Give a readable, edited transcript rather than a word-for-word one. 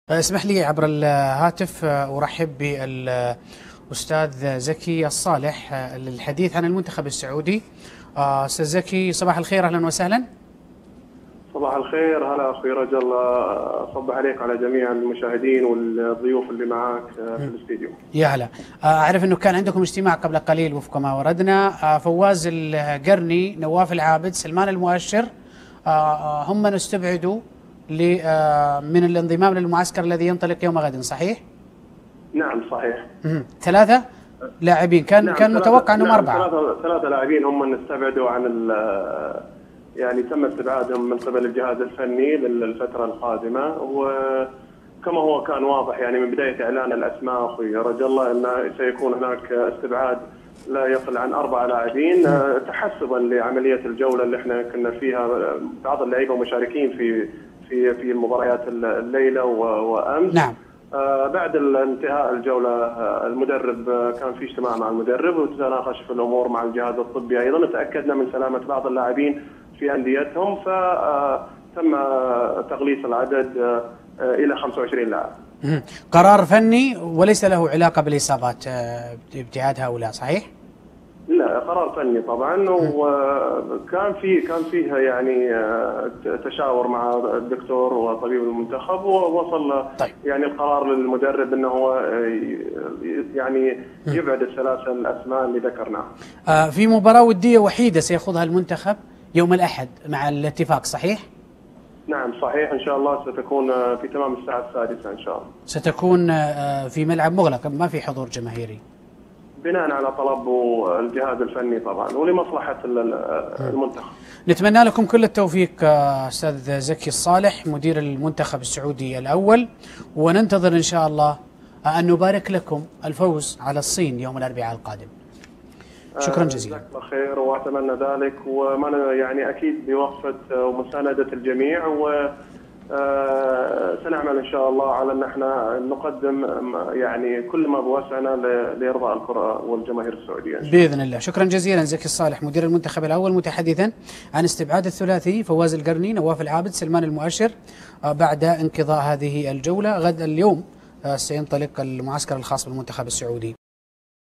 اسمح لي عبر الهاتف أرحب بالأستاذ زكي الصالح للحديث عن المنتخب السعودي. أستاذ زكي، صباح الخير، أهلا وسهلا. صباح الخير، هلا أخوي رجل، صبح عليك على جميع المشاهدين والضيوف اللي معاك في الاستديو. يا هلا. أعرف أنه كان عندكم اجتماع قبل قليل وفق ما وردنا. فواز القرني، نواف العابد، سلمان المؤشر هم من استبعدوا من الانضمام للمعسكر الذي ينطلق يوم غد، صحيح؟ نعم صحيح. 3 لاعبين كان متوقع انهم 4. ثلاثة لاعبين هم من استبعدوا عن يعني تم استبعادهم من قبل الجهاز الفني للفترة القادمة، وكما هو كان واضح يعني من بداية إعلان الأسماء أخوي رجل الله أن سيكون هناك استبعاد لا يقل عن 4 لاعبين تحسبا لعملية الجولة اللي احنا كنا فيها. بعض اللعيبة مشاركين في المباريات الليلة وأمس. نعم. بعد انتهاء الجولة المدرب كان في اجتماع مع المدرب وتناقش في الأمور مع الجهاز الطبي أيضا. تأكدنا من سلامة بعض اللاعبين في أنديتهم، فتم تقليص العدد إلى 25 لاعب. قرار فني وليس له علاقة بالإصابات ابتعاد هؤلاء، صحيح؟ لا، قرار فني طبعا، وكان فيها يعني تشاور مع الدكتور وطبيب المنتخب، ووصل طيب. يعني القرار للمدرب انه هو يعني يبعد الثلاثه الاسماء اللي ذكرناها. في مباراة ودية وحيدة سيخوضها المنتخب يوم الأحد مع الاتفاق، صحيح؟ نعم صحيح، ان شاء الله ستكون في تمام الساعة 6 ان شاء الله. ستكون في ملعب مغلق، ما في حضور جماهيري، بناء على طلب الجهاز الفني طبعا ولمصلحة المنتخب. نتمنى لكم كل التوفيق أستاذ زكي الصالح مدير المنتخب السعودي الأول، وننتظر إن شاء الله أن نبارك لكم الفوز على الصين يوم الأربعاء القادم. شكرا جزيلا. جزاك الله خير وأتمنى ذلك، وما يعني أكيد بوقفة ومساندة الجميع، سنعمل إن شاء الله على أن احنا نقدم يعني كل ما بوسعنا لإرضاء الكرة والجماهير السعودية بإذن الله. شكرا جزيلا زكي الصالح مدير المنتخب الأول، متحدثا عن استبعاد الثلاثي فواز القرني، نواف العابد، سلمان المؤشر بعد انقضاء هذه الجولة. غد اليوم سينطلق المعسكر الخاص بالمنتخب السعودي.